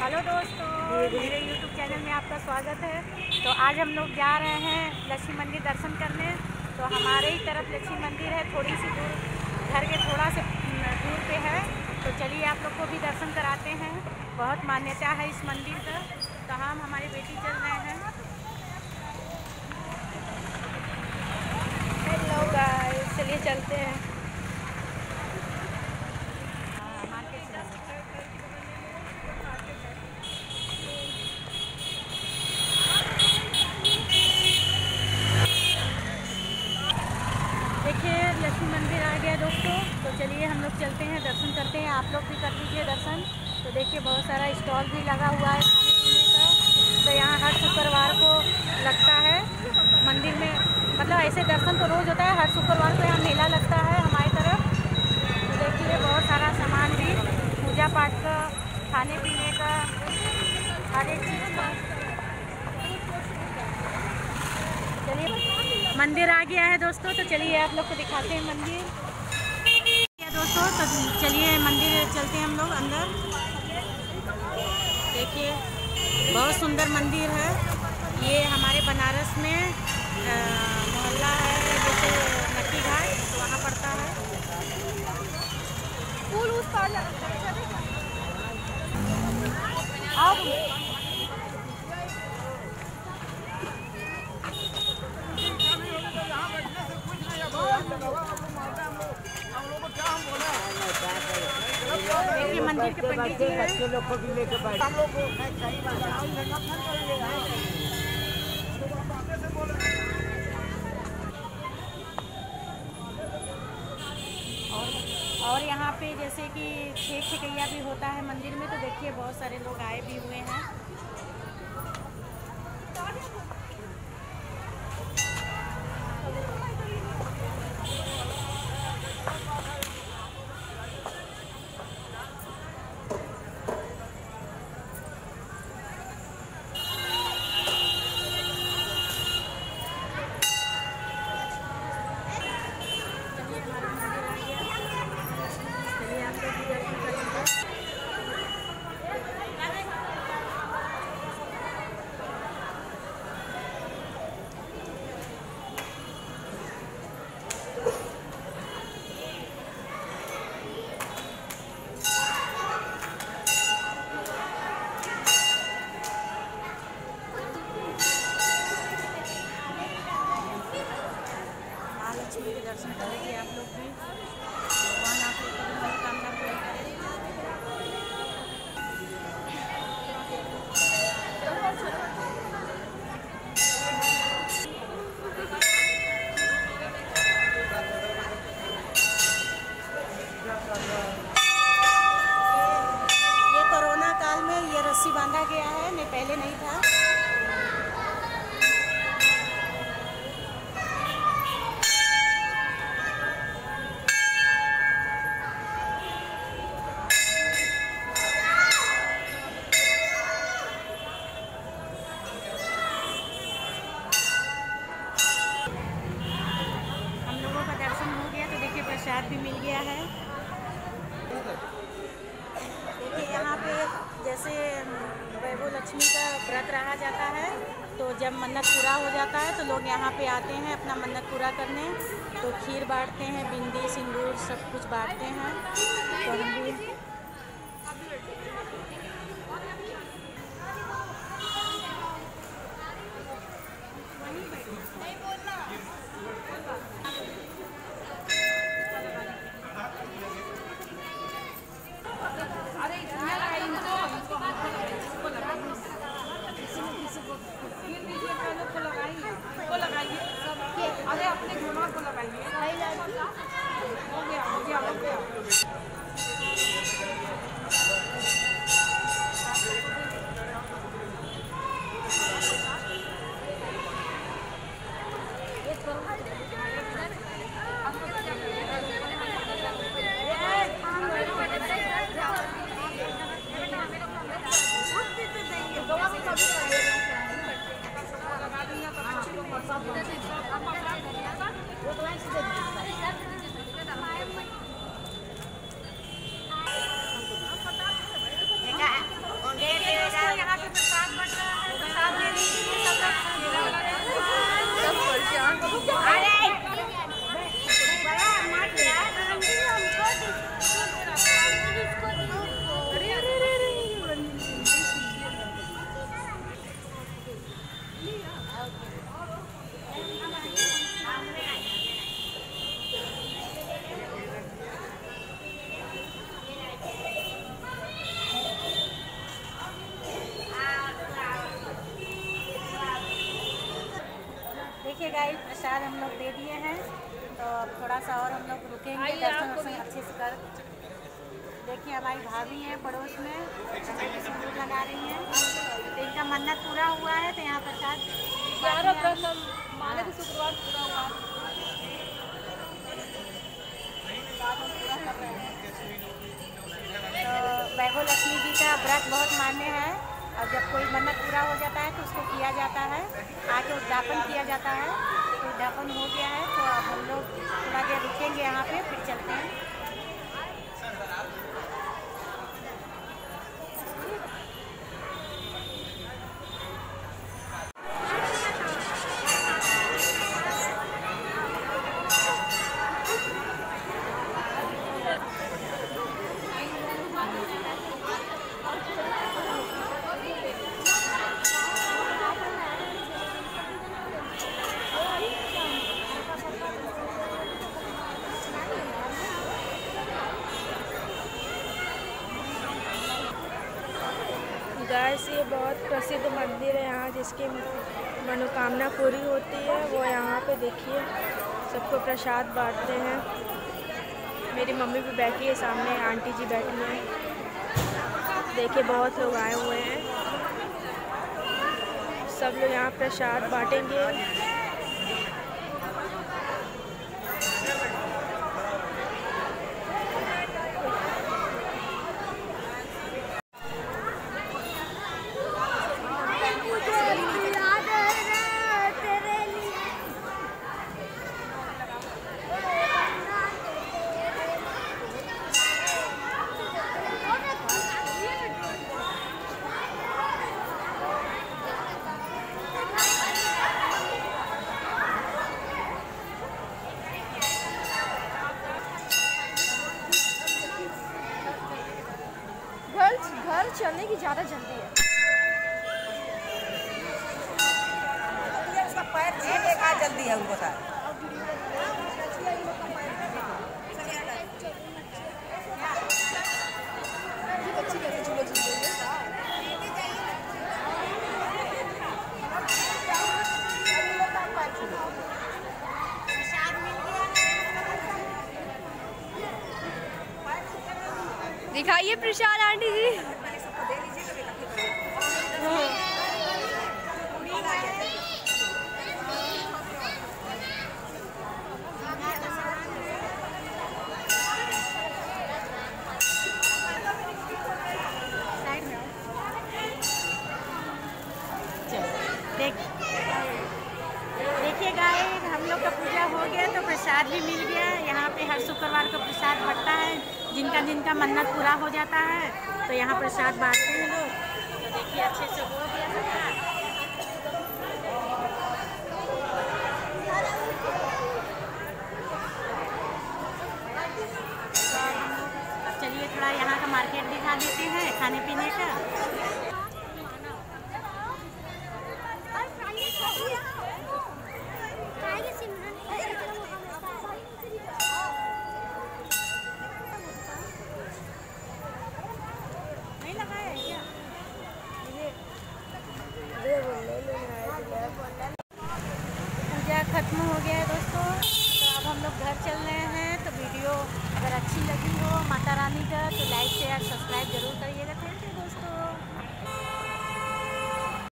Hello दोस्तों, मेरे YouTube channel में आपका स्वागत है। तो आज हम लोग जा रहे हैं लक्ष्मी मंदिर दर्शन करने। तो हमारे ही तरफ लक्ष्मी मंदिर है, थोड़ी सी दूर, घर के थोड़ा से दूर पे है। तो चलिए आप लोग को भी दर्शन कराते हैं। बहुत मान्यता है इस मंदिर का। तो हम हमारी बेटी चल रहे हैं। हेलो गाइस, चलिए चलते हैं। देखिए लक्ष्मी मंदिर आ गया दोस्तों। तो चलिए हम लोग चलते हैं, दर्शन करते हैं। आप लोग भी कर लीजिए दर्शन। तो देखिए बहुत सारा स्टॉल भी लगा हुआ है खाने पीने का। तो यहाँ हर शुक्रवार को लगता है मंदिर में, मतलब ऐसे दर्शन तो रोज़ होता है, हर शुक्रवार को यहाँ मेला लगता है हमारी तरफ। तो देखिए बहुत सारा सामान भी, पूजा पाठ का, खाने पीने का, हर एक चीज़ का। चलिए मंदिर आ गया है दोस्तों। तो चलिए आप लोग को दिखाते हैं मंदिर। दोस्तों तो चलिए मंदिर चलते हैं हम लोग अंदर। देखिए बहुत सुंदर मंदिर है। ये हमारे बनारस में मोहल्ला है, जैसे नक्की घाट, तो वहाँ पड़ता है। देखिए मंदिर के पंडित जी हैं। बच्चे लोग को भी लेकर बैठ हम लोग और यहाँ पे जैसे कि छेक छकैया भी होता है मंदिर में। तो देखिए बहुत सारे लोग आए भी हुए हैं। लक्ष्मी के दर्शन करेंगे आप लोग भी। भगवान आप लोग की मनोकामना पूरी करें। ये कोरोना काल में ये रस्सी बांधा गया है, नहीं पहले नहीं था। प्रसाद भी मिल गया है। देखिए यहाँ पे जैसे वैभव लक्ष्मी का व्रत रहा जाता है, तो जब मन्नत पूरा हो जाता है तो लोग यहाँ पे आते हैं अपना मन्नत पूरा करने। तो खीर बांटते हैं, बिंदी सिंदूर सब कुछ बांटते हैं। तो हम भी अरे अपने घुमा को लगाइए। हो गया। गाइस, प्रसाद हम लोग दे दिए हैं, तो अब थोड़ा सा और हम लोग रुकेंगे, दर्शन वर्शन अच्छे से कर। देखिए हमारी भाभी हैं पड़ोस में, सिंदूर लगा रही हैं, तो इनका मन्नत पूरा हुआ है, तो यहाँ प्रसाद माने तो शुक्रवार पूरा हुआ तो वैभव लक्ष्मी जी का व्रत बहुत मान्य है, और जब कोई मन्नत पूरा हो जाता है तो उसको किया जाता है, आके उद्यापन किया जाता है। तो उद्यापन हो गया है, तो अब हम लोग थोड़ा देर रुकेंगे यहाँ पे, फिर चलते हैं। गाइस, ये बहुत प्रसिद्ध मंदिर है यहाँ, जिसकी मनोकामना पूरी होती है वो यहाँ पे देखिए सबको प्रसाद बांटते हैं। मेरी मम्मी भी बैठी है सामने, आंटी जी बैठी हैं, देखिए बहुत लोग आए हुए हैं, सब लोग यहाँ प्रसाद बांटेंगे। घर चलने की ज़्यादा जल्दी है। उसका पैर छीने का जल्दी है उनको साथ। दिखाइए प्रसाद आंटी जी। देखिए गाइस, हम लोग का पूजा हो गया तो प्रसाद भी मिल गया। यहाँ पे हर शुक्रवार को प्रसाद बढ़ता है, जिनका जिनका मन्नत पूरा हो जाता है तो यहाँ प्रसाद बांटते हैं लोग। तो देखिए अच्छे से हो गया सबका। अब चलिए थोड़ा यहाँ का मार्केट दिखा देते हैं, खाने पीने का। पूजा खत्म हो गया है दोस्तों, तो अब हम लोग घर चल रहे हैं। तो वीडियो अगर अच्छी लगी हो माता रानी का तो लाइक शेयर सब्सक्राइब जरूर करिए।